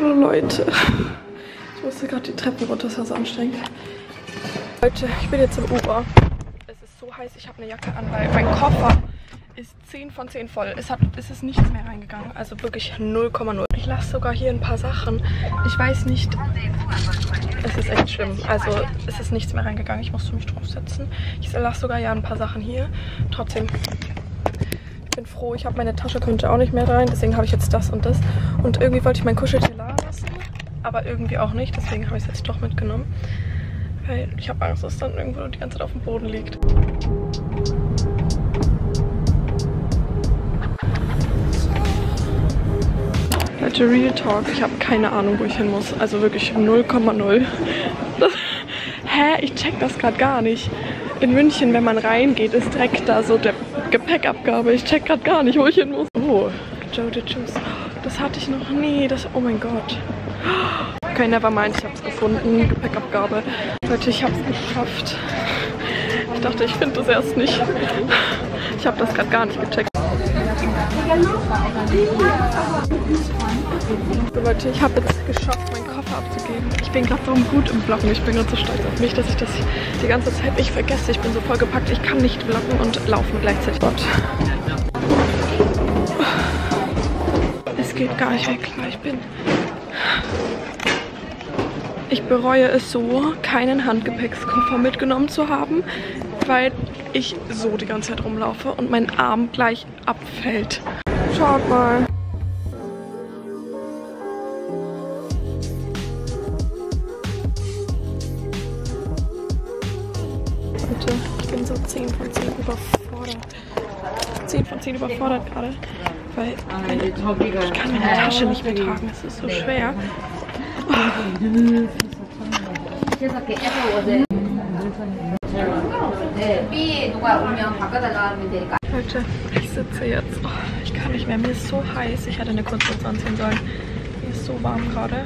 Hallo Leute. Ich musste gerade die Treppen runter, das war so anstrengend. Leute, ich bin jetzt im Uber. Es ist so heiß, ich habe eine Jacke an, weil mein Koffer ist 10 von 10 voll. Es ist nichts mehr reingegangen, also wirklich 0,0. Ich lasse sogar hier ein paar Sachen. Ich weiß nicht, es ist echt schlimm. Also es ist nichts mehr reingegangen, ich musste mich draufsetzen. Ich lasse sogar ja ein paar Sachen hier. Trotzdem, ich bin froh, ich habe meine Tasche, könnte auch nicht mehr rein, deswegen habe ich jetzt das und das. Und irgendwie wollte ich mein Kuscheltier da lassen, aber irgendwie auch nicht, deswegen habe ich es jetzt doch mitgenommen. Weil ich habe Angst, dass es dann irgendwo die ganze Zeit auf dem Boden liegt. Leute, Real Talk, ich habe keine Ahnung, wo ich hin muss. Also wirklich 0,0. Hä? Ich check das gerade gar nicht. In München, wenn man reingeht, ist direkt da so der Gepäckabgabe. Ich check gerade gar nicht, wo ich hin muss. Oh, Joe the Juice. Das hatte ich noch nie. Oh mein Gott. Okay, nevermind, ich habe es gefunden. Gepäckabgabe. Leute, ich habe es geschafft. Ich dachte, ich finde das erst nicht. Ich habe das gerade gar nicht gecheckt. So Leute, ich habe jetzt geschafft, meinen Koffer abzugeben. Ich bin gerade so gut im Vloggen. Ich bin gerade so stolz auf mich, dass ich das die ganze Zeit nicht vergesse. Ich bin so vollgepackt. Ich kann nicht vloggen und laufen gleichzeitig. Gott. Es geht gar nicht weg. Ich bereue es so, keinen Handgepäckskoffer mitgenommen zu haben, weil ich so die ganze Zeit rumlaufe und mein Arm gleich abfällt. Schaut mal. Leute, ich bin so 10 von 10 überfordert. 10 von 10 überfordert gerade, weil ich kann meine Tasche nicht mehr tragen. Es ist so schwer. Leute, ich sitze jetzt. Oh, ich kann nicht mehr. Mir ist so heiß. Ich hätte eine Kurzhose anziehen sollen. Mir ist so warm gerade.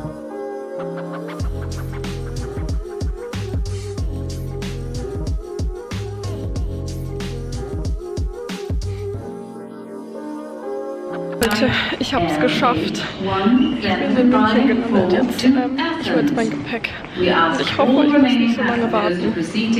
Leute, ich habe es geschafft. Ich bin in München gelandet jetzt. Ich will jetzt mein Gepäck. Und ich hoffe, ich muss nicht so lange warten.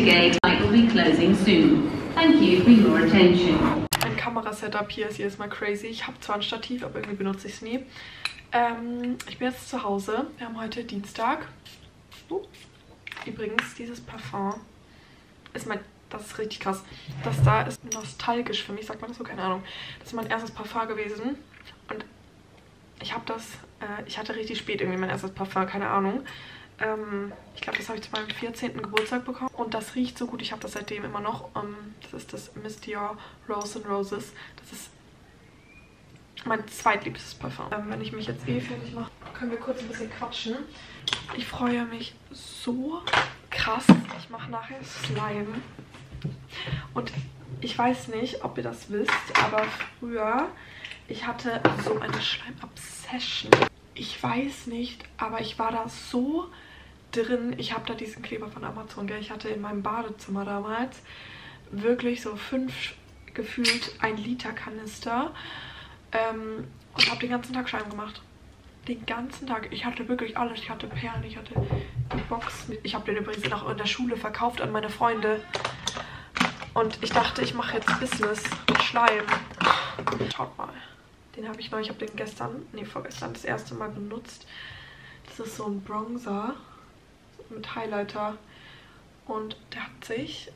Mein Kamerasetup hier ist jedes Mal crazy. Ich habe zwar ein Stativ, aber irgendwie benutze ich es nie. Ich bin jetzt zu Hause. Wir haben heute Dienstag. Übrigens, dieses Parfum ist das ist richtig krass. Das da ist nostalgisch für mich, sagt man das so? Keine Ahnung. Das ist mein erstes Parfum gewesen. Und ich habe das, ich hatte richtig spät irgendwie mein erstes Parfum, keine Ahnung. Ich glaube, das habe ich zu meinem 14. Geburtstag bekommen. Und das riecht so gut, ich habe das seitdem immer noch. Das ist das Miss Dior Rose and Roses. Das ist mein zweitliebstes Parfum. Wenn ich mich jetzt fertig mache, können wir kurz ein bisschen quatschen. Ich freue mich so krass. Ich mache nachher Slime. Und ich weiß nicht, ob ihr das wisst, aber früher, ich hatte so eine Schleim-Obsession. Ich weiß nicht, aber ich war da so drin. Ich habe da diesen Kleber von Amazon, gell? Ich hatte in meinem Badezimmer damals wirklich so 5, gefühlt 1 Liter Kanister und habe den ganzen Tag Schleim gemacht. Den ganzen Tag. Ich hatte wirklich alles. Ich hatte Perlen, ich hatte die Box. Ich habe den übrigens auch in der Schule verkauft an meine Freunde. Und ich dachte, ich mache jetzt Business mit Schleim. Schaut mal. Den habe ich neu. Ich habe den vorgestern das erste Mal benutzt. Das ist so ein Bronzer mit Highlighter. Und der hat sich,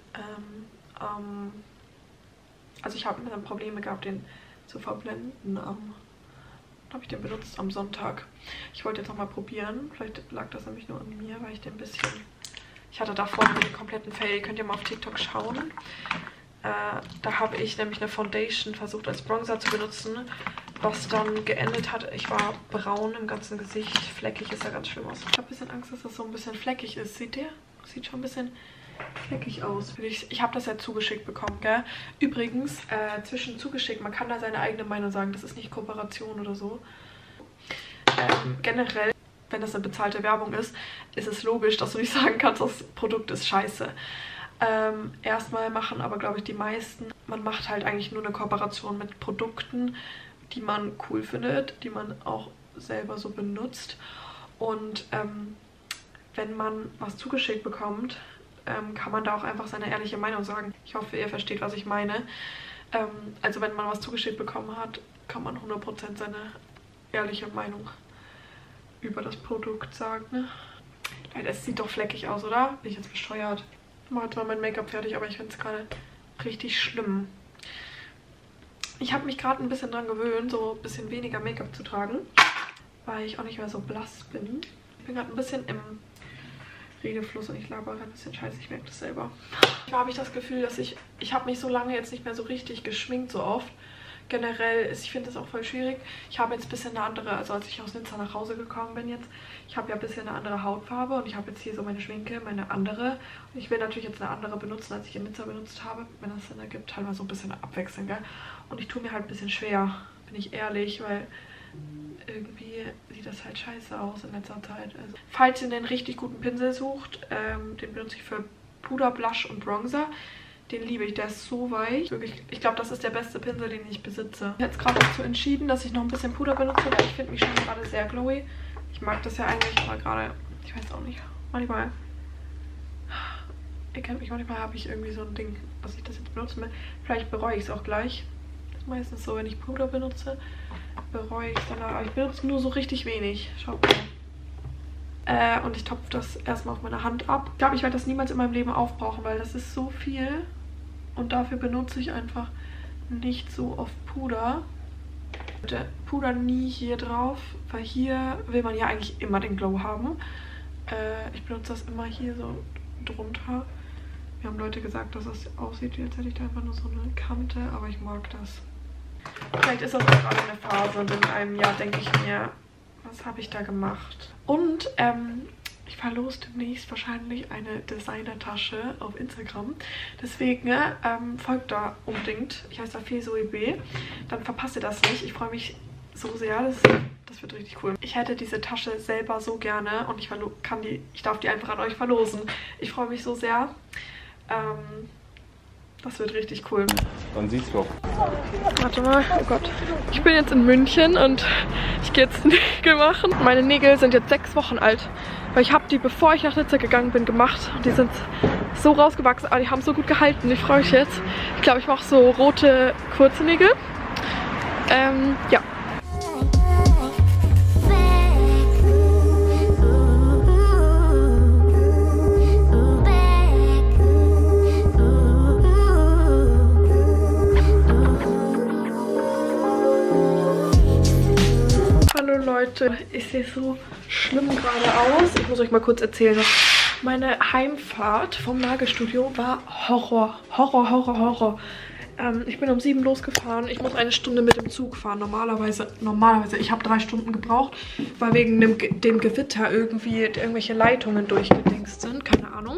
also ich habe mir dann Probleme gehabt, den zu verblenden. Habe ich den benutzt am Sonntag. Ich wollte jetzt noch mal probieren. Vielleicht lag das nämlich nur an mir, weil ich den ein bisschen... Ich hatte davor den kompletten Fail. Könnt ihr mal auf TikTok schauen. Da habe ich nämlich eine Foundation versucht als Bronzer zu benutzen, was dann geendet hat. Ich war braun im ganzen Gesicht. Fleckig, ist ja ganz schlimm aus. Ich habe ein bisschen Angst, dass das so ein bisschen fleckig ist. Seht ihr? Sieht schon ein bisschen fleckig aus. Ich habe das ja zugeschickt bekommen, gell? Übrigens, zwischen zugeschickt, man kann da seine eigene Meinung sagen. Das ist nicht Kooperation oder so. Generell, wenn das eine bezahlte Werbung ist, ist es logisch, dass du nicht sagen kannst, das Produkt ist scheiße. Erstmal machen aber, glaube ich, die meisten, man macht halt eigentlich nur eine Kooperation mit Produkten, die man cool findet, die man auch selber so benutzt. Und wenn man was zugeschickt bekommt, kann man da auch einfach seine ehrliche Meinung sagen. Ich hoffe, ihr versteht, was ich meine. Also wenn man was zugeschickt bekommen hat, kann man 100% seine ehrliche Meinung über das Produkt sagen. Ne? Es sieht doch fleckig aus, oder? Bin ich jetzt bescheuert? Ich mache jetzt mal mein Make-up fertig, aber ich finde es gerade richtig schlimm. Ich habe mich gerade ein bisschen dran gewöhnt, so ein bisschen weniger Make-up zu tragen, weil ich auch nicht mehr so blass bin. Ich bin gerade ein bisschen im Redefluss und ich labere ein bisschen scheiße, ich merke das selber. Da habe ich das Gefühl, dass ich habe mich so lange jetzt nicht mehr so richtig geschminkt, so oft. Generell ist, ich finde das auch voll schwierig. Ich habe jetzt ein bisschen eine andere, also als ich aus Nizza nach Hause gekommen bin jetzt, ich habe ja ein bisschen eine andere Hautfarbe und ich habe jetzt hier so meine Schminke, meine andere. Und ich will natürlich jetzt eine andere benutzen, als ich in Nizza benutzt habe, wenn das Sinn ergibt, halt mal so ein bisschen abwechseln, gell? Und ich tue mir halt ein bisschen schwer, bin ich ehrlich, weil irgendwie sieht das halt scheiße aus in letzter Zeit. Also, falls ihr einen richtig guten Pinsel sucht, den benutze ich für Puder, Blush und Bronzer. Den liebe ich, der ist so weich. Wirklich, ich glaube, das ist der beste Pinsel, den ich besitze. Ich habe jetzt gerade dazu entschieden, dass ich noch ein bisschen Puder benutze, weil ich finde mich schon gerade sehr glowy. Ich mag das ja eigentlich, aber gerade, ich weiß auch nicht, manchmal, ihr kennt mich, manchmal habe ich irgendwie so ein Ding, dass ich das jetzt benutzen will. Vielleicht bereue ich es auch gleich. Das ist meistens so, wenn ich Puder benutze, bereue ich es danach. Aber ich benutze nur so richtig wenig. Schaut mal. Und ich topfe das erstmal auf meine Hand ab. Ich glaube, ich werde das niemals in meinem Leben aufbrauchen, weil das ist so viel. Und dafür benutze ich einfach nicht so oft Puder. Der Puder nie hier drauf, weil hier will man ja eigentlich immer den Glow haben. Ich benutze das immer hier so drunter. Mir haben Leute gesagt, dass das aussieht, als hätte ich da einfach nur so eine Kante, aber ich mag das. Vielleicht ist das auch gerade eine Phase und in einem Jahr denke ich mir, was habe ich da gemacht? Und ich verlose demnächst wahrscheinlich eine Designertasche auf Instagram. Deswegen folgt da unbedingt. Ich heiße da FeSoeB. Dann verpasst ihr das nicht. Ich freue mich so sehr. Das wird richtig cool. Ich hätte diese Tasche selber so gerne und ich darf die einfach an euch verlosen. Ich freue mich so sehr. Das wird richtig cool. Dann siehst du. Warte mal, oh Gott. Ich bin jetzt in München und ich gehe jetzt Nägel machen. Meine Nägel sind jetzt 6 Wochen alt. Weil ich habe die, bevor ich nach Nizza gegangen bin, gemacht. Und die sind so rausgewachsen, aber die haben so gut gehalten. Ich freue mich jetzt. Ich glaube, ich mache so rote, kurze Nägel. Ja. Hallo Leute, ich sehe so schlimm gerade aus. Ich muss euch mal kurz erzählen. Meine Heimfahrt vom Nagelstudio war Horror. Horror. Ich bin um 7 losgefahren. Ich muss 1 Stunde mit dem Zug fahren. Normalerweise, ich habe 3 Stunden gebraucht, weil wegen dem Gewitter irgendwie irgendwelche Leitungen durchgedingst sind. Keine Ahnung.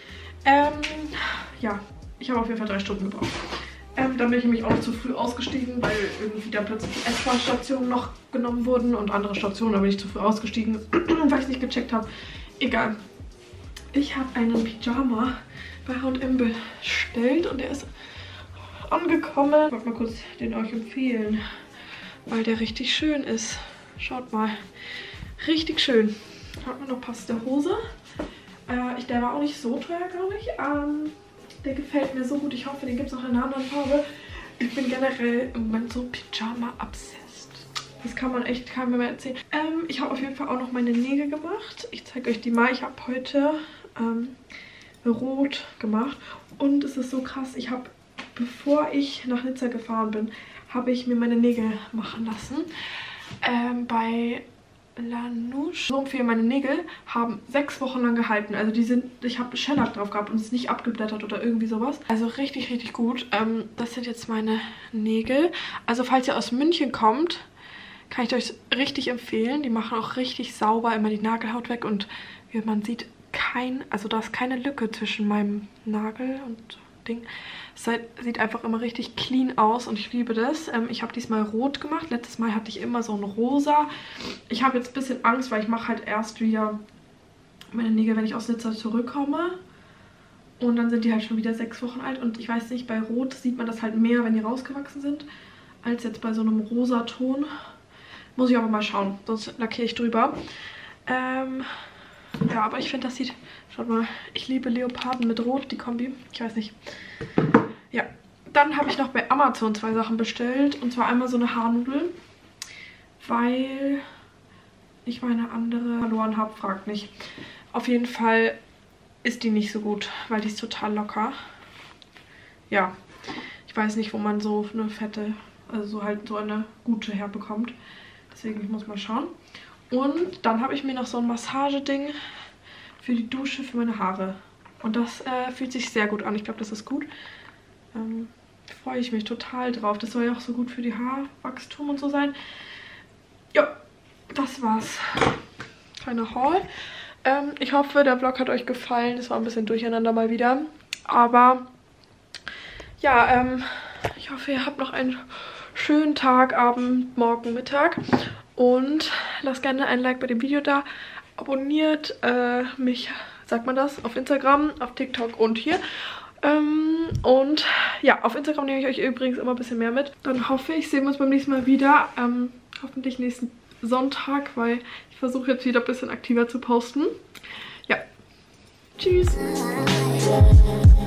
Ja, ich habe auf jeden Fall 3 Stunden gebraucht. Dann bin ich nämlich auch noch zu früh ausgestiegen, weil irgendwie dann plötzlich die S-Bahn-Stationen noch genommen wurden und andere Stationen, da bin ich zu früh ausgestiegen, weil ich es nicht gecheckt habe. Egal. Ich habe einen Pyjama bei H&M bestellt und der ist angekommen. Ich wollte mal kurz den euch empfehlen, weil der richtig schön ist. Schaut mal. Richtig schön. Hat mir noch passende Hose. Der war auch nicht so teuer, glaube ich. Der gefällt mir so gut. Ich hoffe, den gibt es auch in einer anderen Farbe. Ich bin generell im Moment so Pyjama-obsessed. Das kann man echt keinem mehr erzählen. Ich habe auf jeden Fall auch noch meine Nägel gemacht. Ich zeige euch die mal. Ich habe heute rot gemacht. Und es ist so krass. Ich habe, bevor ich nach Nizza gefahren bin, habe ich mir meine Nägel machen lassen. Bei Lanuche. So viel meine Nägel haben 6 Wochen lang gehalten. Also ich habe Shellac drauf gehabt und es ist nicht abgeblättert oder irgendwie sowas. Also richtig, richtig gut. Das sind jetzt meine Nägel. Also falls ihr aus München kommt, kann ich euch richtig empfehlen. Die machen auch richtig sauber immer die Nagelhaut weg und wie man sieht, da ist keine Lücke zwischen meinem Nagel und Ding. Es sieht einfach immer richtig clean aus und ich liebe das. Ich habe diesmal rot gemacht. Letztes Mal hatte ich immer so ein rosa. Ich habe jetzt ein bisschen Angst, weil ich mache halt erst wieder meine Nägel, wenn ich aus Nizza zurückkomme. Und dann sind die halt schon wieder 6 Wochen alt. Und ich weiß nicht, bei Rot sieht man das halt mehr, wenn die rausgewachsen sind, als jetzt bei so einem rosa Ton. Muss ich aber mal schauen, sonst lackiere ich drüber. Ja, aber ich finde, das sieht... Schaut mal, ich liebe Leoparden mit Rot, die Kombi. Ich weiß nicht. Ja, dann habe ich noch bei Amazon 2 Sachen bestellt. Und zwar einmal so eine Haarnudel, weil ich meine andere verloren habe. Fragt nicht. Auf jeden Fall ist die nicht so gut, weil die ist total locker. Ja, ich weiß nicht, wo man so eine fette, also so halt so eine gute herbekommt. Deswegen, ich muss mal schauen. Und dann habe ich mir noch so ein Massageding für die Dusche für meine Haare. Und das fühlt sich sehr gut an. Ich glaube, das ist gut. Freue ich mich total drauf. Das soll ja auch so gut für die Haarwachstum und so sein. Ja, das war's. Kleiner Haul. Ich hoffe, der Vlog hat euch gefallen. Es war ein bisschen durcheinander mal wieder. Aber ja, ich hoffe, ihr habt noch einen schönen Tag, Abend, Morgen, Mittag. Und lasst gerne ein Like bei dem Video da. Abonniert mich, sagt man das, auf Instagram, auf TikTok und hier. Und ja, auf Instagram nehme ich euch übrigens immer ein bisschen mehr mit. Dann hoffe ich, sehen wir uns beim nächsten Mal wieder. Hoffentlich nächsten Sonntag, weil ich versuche jetzt wieder ein bisschen aktiver zu posten. Ja, tschüss.